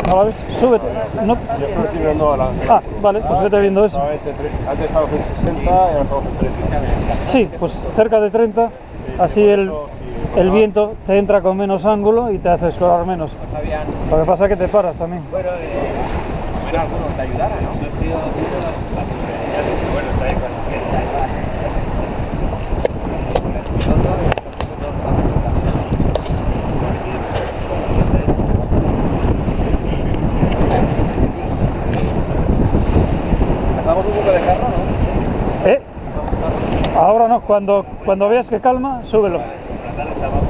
¿No la ves? Súbete. No. Yo solo estoy viendo ahora. Ah, vale, pues vete viendo eso. Antes estaba en 60 y ahora estamos en 30. Sí, pues cerca de 30, así el viento te entra con menos ángulo y te hace escorar menos. Lo que pasa es que te paras también. Bueno, alguno te ayudara, ¿no? Bueno, está ahí con ¿Hacemos un poco de carro, no? Ahora no, cuando veas que calma, súbelo. Por la tarde estamos